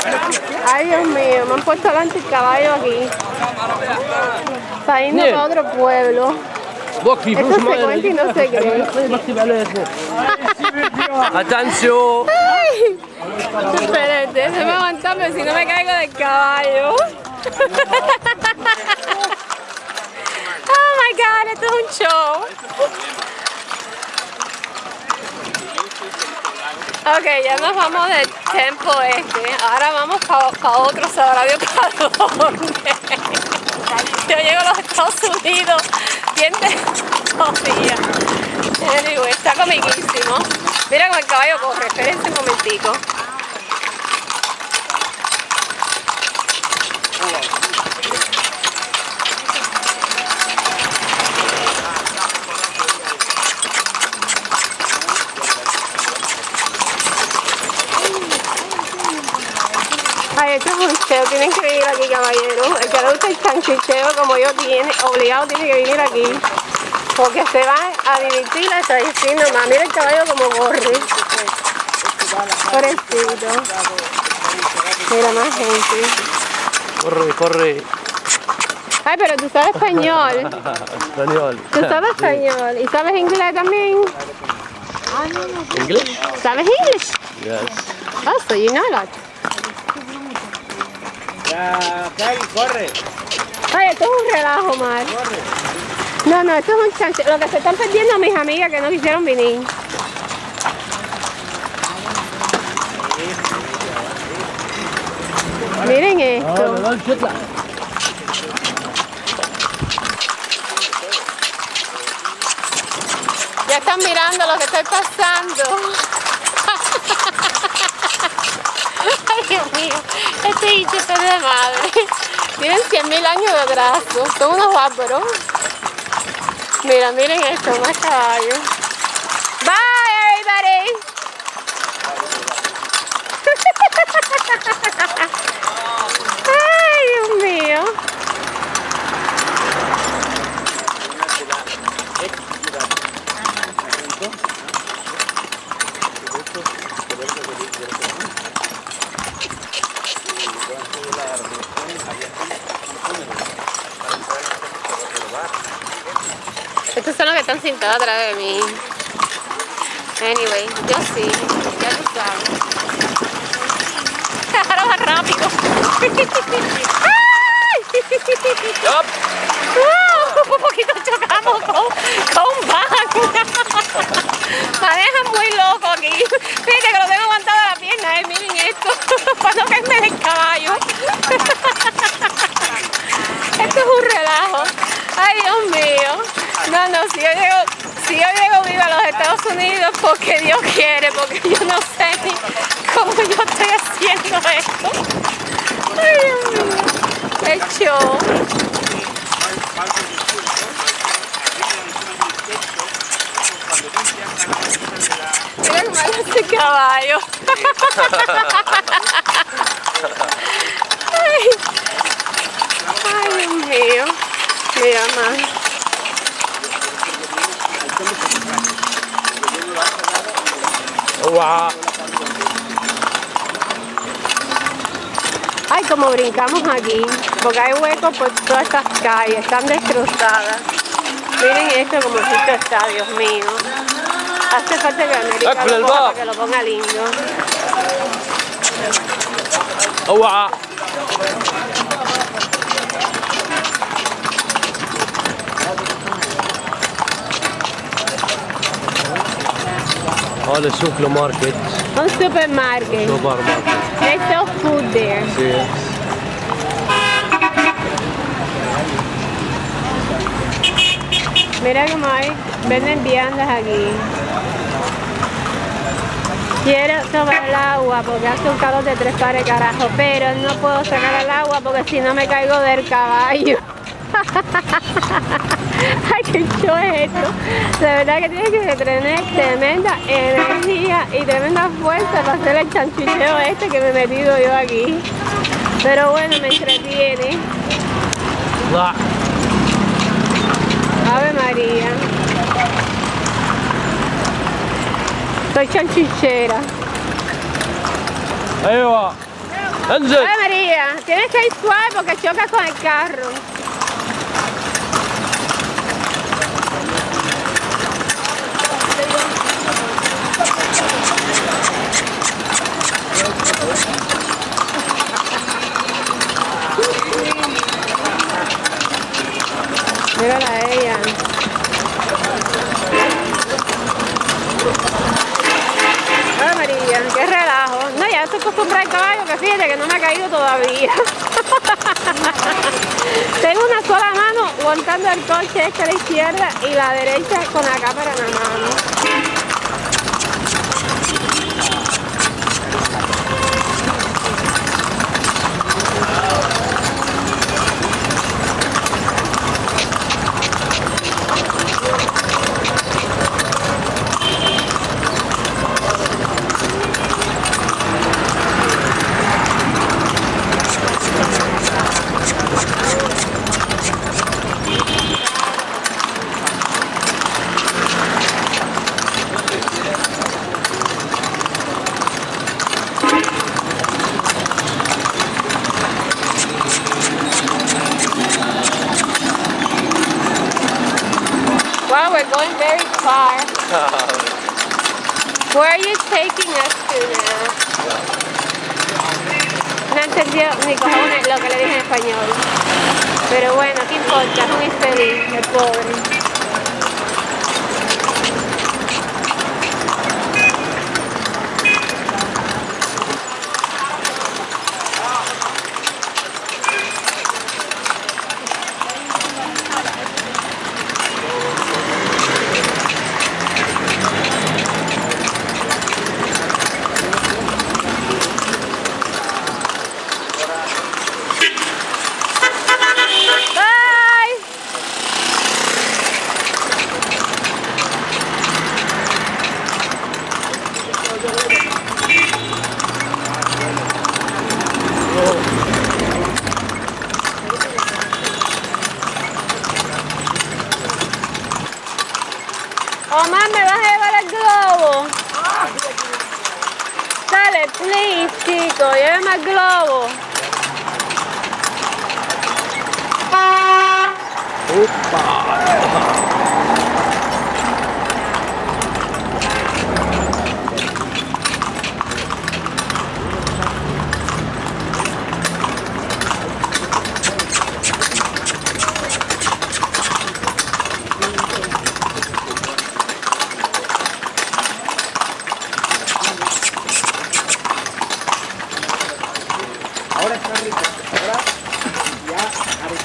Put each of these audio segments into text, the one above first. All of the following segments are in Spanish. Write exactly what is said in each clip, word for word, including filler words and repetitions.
Ay, Dios mío, me han puesto delante el caballo aquí. Está yendo para otro pueblo. Esto se cuenta y no se cree. Atención. Ay, espérate, déjame aguantarme si no me caigo del caballo. Oh my God, esto es un show. Ok, ya nos vamos del templo este. Ahora vamos para pa otro, sabrá Dios para dónde. Yo llego a los Estados Unidos bien todavía. Anyway, está comiquísimo. Mira cómo el caballo corre, espérense un momentico. Ay, esto es un show, tienen que venir aquí, caballero. El que le gusta el chanchicheo como yo tiene, obligado tiene que venir aquí. Porque se va a divertir la tradición nomás. Mira el caballo como corre. Pobrecito. Mira más gente. Corre, corre. Ay, pero tú sabes español. Español. Tú sabes español. ¿Y sabes inglés también? ¿Inglés? ¿Sabes inglés? Yes. Oh, so you know a lot. Ya, Cari, corre. Ay, esto es un relajo, Mar. No, no, esto es un chance. Lo que se están perdiendo mis amigas que no quisieron venir. Miren esto. Ya están mirando lo que estoy pasando. Ay, Dios mío, este bicho está de madre. Tienen cien mil años de brazo, son unos bárbaros. Mira, miren esto, más caballos. Bye, everybody. Ay, Dios mío. Estos son los que están sentados atrás de mí. Anyway, yo sí, ya tú sabes. Ahora más rápido. ¡Ay! ¡Uh! Un poquito chocamos con, con un van. Manejan muy loco aquí. Fíjate que lo tengo aguantado a la pierna, eh. Miren esto. Para no caerme del caballo. Esto es un relajo. Ay, Dios mío. No, no, si yo llego, si yo llego viva a los Estados Unidos porque Dios quiere, porque yo no sé ni cómo yo estoy haciendo esto. Ay, Dios mío. El show. Mira cómo hace este caballo. Ay. Ay, Dios mío. Mira más. Wow. Ay, como brincamos aquí, porque hay huecos por todas estas calles, están destrozadas. Miren esto como esto está, Dios mío. Hace falta que América lo coja para que lo ponga lindo. Wow. هذا سوق الماركت. Un supermarket. Supermarket. They sell food there. Sí. Mira cómo hay, venden viandas aquí. Quiero tomar el agua porque hace un calor de tres pares carajo, pero no puedo sacar el agua porque si no me caigo del caballo. Ay, qué show es esto. La verdad que tienes que tener tremenda energía y tremenda fuerza para hacer el chanchucheo este que me he metido yo aquí. Pero bueno, me entretiene. Ave María. Soy chanchuchera. ايوه انزل. Ay, María, tienes que ir suave porque chocas con el carro. Mírala a ella. Ay, María, qué relajo. No, ya estoy acostumbrada al caballo, que fíjate que no me ha caído todavía. Tengo una sola mano aguantando el coche este a la izquierda y la derecha con la cámara en la mano. Wow, we're going very far. Where are you taking us to now? No entendió ni cojones lo que le dije en español. Pero bueno, ¿qué importa? Es un infeliz, el pobre. Omar, ¿me vas a llevar el globo? Dale, please, chico, llévame el globo. Ahora está rico. Ahora ya está rico.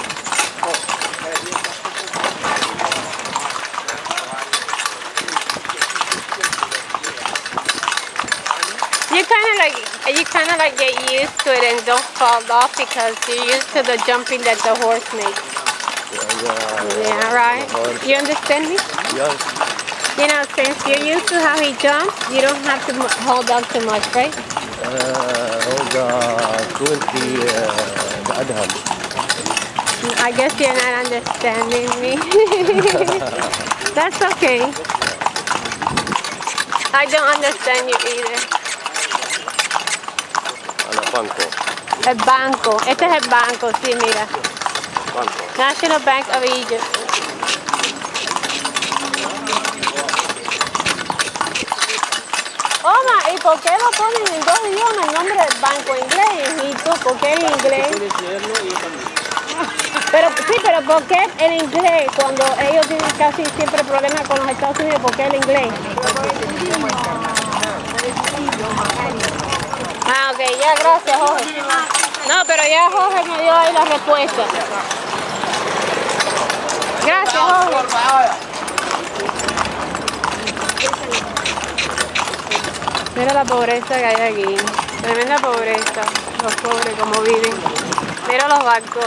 You kind of like you kind of like get used to it and don't fall off because you're used to the jumping that the horse makes. Yeah, right. You understand me? Yes. You know, since you're used to how he jumps, you don't have to mu- hold on too much, right? Uh, all the twenty uh, the adham. I guess you're not understanding me. That's okay. I don't understand you either. على banco. El banco. Este es el banco, sí, mira. Banco. National Bank of Egypt. Oma, ¿y por qué lo ponen en dos idiomas el nombre del banco? Inglés y tú, ¿por qué en inglés? Pero sí, pero ¿por qué el inglés cuando ellos tienen casi siempre problemas con los Estados Unidos? ¿Por qué el inglés? Ah, ok, ya, gracias, Jorge. No, pero ya Jorge me dio ahí la respuesta. Gracias, Jorge. Mira la pobreza que hay aquí. Tremenda pobreza. Los pobres como viven. Mira los barcos.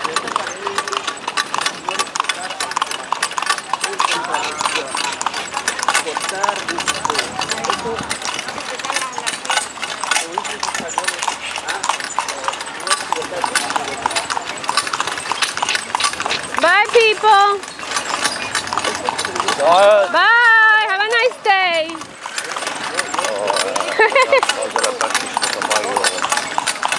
Bye, people. Bye. Have a nice day.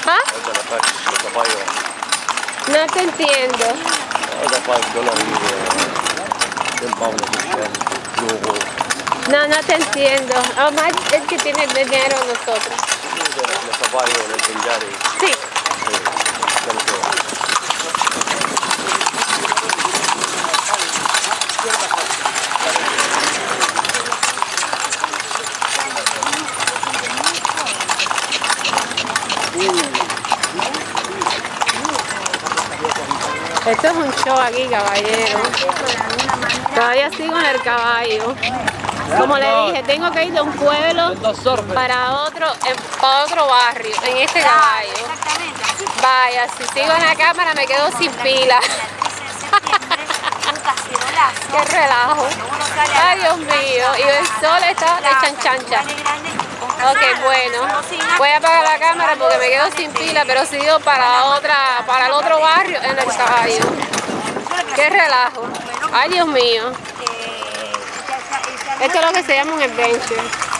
caballo. No te entiendo. Hada faz dollari cien pound luego. No, no te entiendo. Omar es que tiene el dinero nosotros. Il cavallo nel mangiare. Sí. Esto es un show aquí, caballero. Todavía sigo en el caballo. Como le dije, tengo que ir de un pueblo para otro, para otro barrio, en este caballo. Vaya, si sigo en la cámara me quedo sin pila. Qué relajo. Ay, Dios mío. Y el sol está de chanchancha. Ok, bueno. Voy a apagar la cámara porque me quedo sin pila, pero sigo para otra, para el otro barrio en el caballo. Qué relajo. Ay, Dios mío. Esto es lo que se llama un adventure.